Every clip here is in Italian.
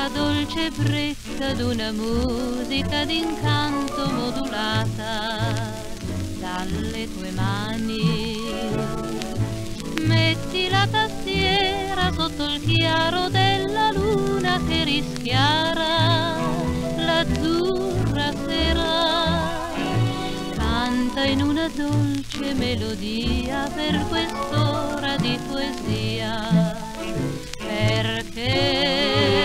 la dolce ebbrezza d'una musica d'incanto modulata dalle tue mani. Metti la tastiera sotto il chiaro della luna che rischiara l'azzurra sera. Canta in una dolce melodia per quest'ora di poesia, perché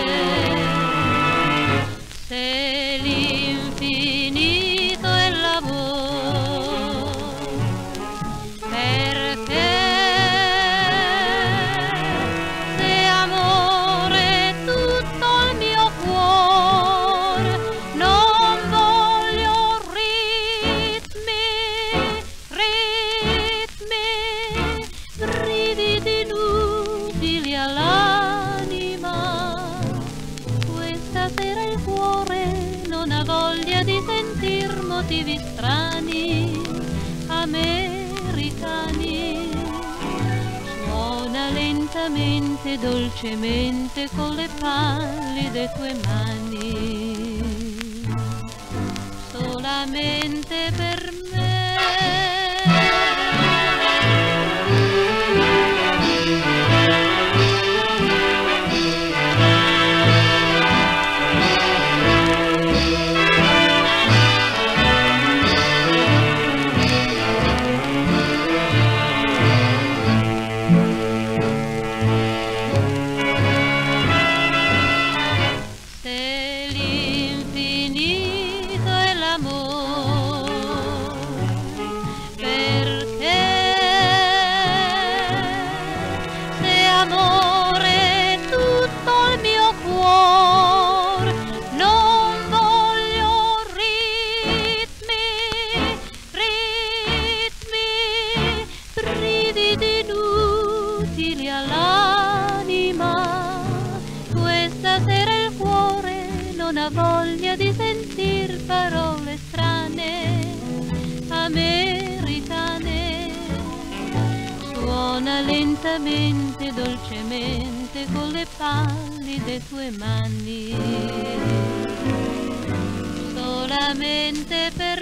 se l'infinito è l'amor, perché se amore è tutto il mio cuore, non voglio brividi inutili all'anima. Questa sera il cuore non ha voglia di sentir motivi strani americani. Suona lentamente, dolcemente con le pallide tue mani, solamente per me. Se l'infinito è l'amor, perché se amore è tutto il mio cuore, non voglio brividi inutili all'anima. Questa sera il cuore non ha voglia di sentir parole strane americane. Suona lentamente, dolcemente con le pallide tue mani, solamente per